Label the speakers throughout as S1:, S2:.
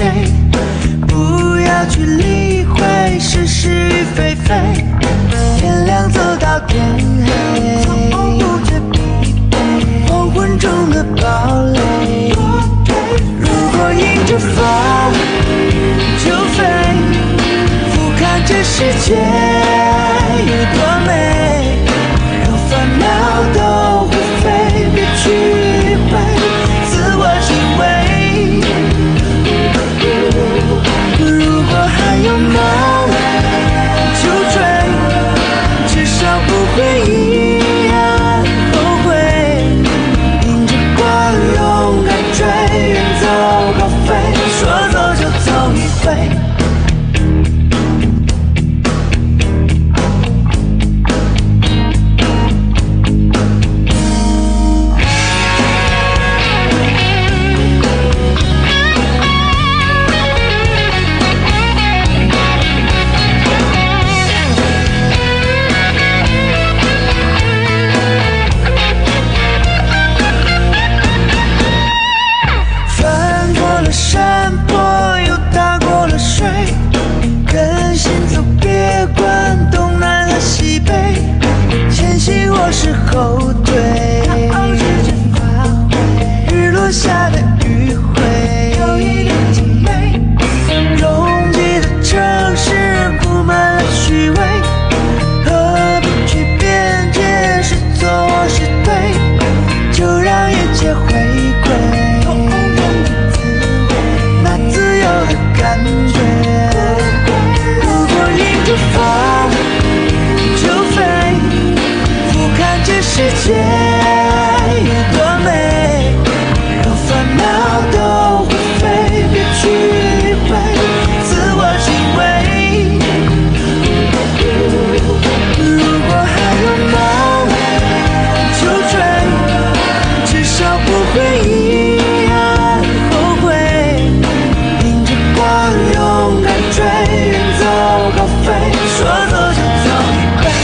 S1: 谁，不要去理会是是与非非。天亮走到天黑，从不觉疲惫，黄昏中的堡垒。如果迎着风就飞，俯瞰这世界有多美，让烦恼都会飞，别去理会自我敬畏。如果还有梦就追，至少不会一样后悔。迎着光勇敢追，远走高飞，说走就走一回。山坡又踏过了水，跟行走别管东南和西北，前行或是后退，日落下的余晖有一点精美，拥挤的城市布满了虚伪，何必去辩解是错或是对，就让一切回归感觉。如果迎着风就飞，俯瞰这世界有多美，让烦恼都会飞，别去理会自我敬畏。如果还有梦就追，至少不会一样后悔。勇敢追，远走高飞，说走就走一回。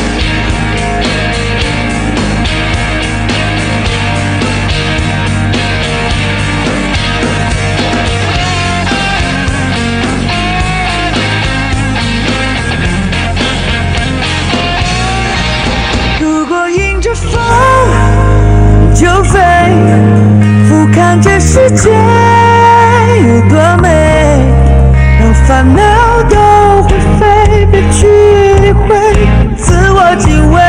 S1: 如果迎着风就飞，俯瞰这世界有多美，让烦恼都会飞，别去理会自我敬畏。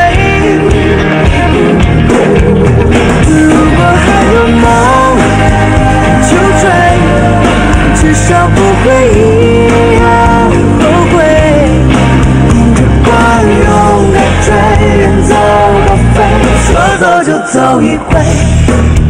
S1: 如果还有梦就追，至少不会一样后悔。迎着光勇敢追，远走高飞，说走就走一回。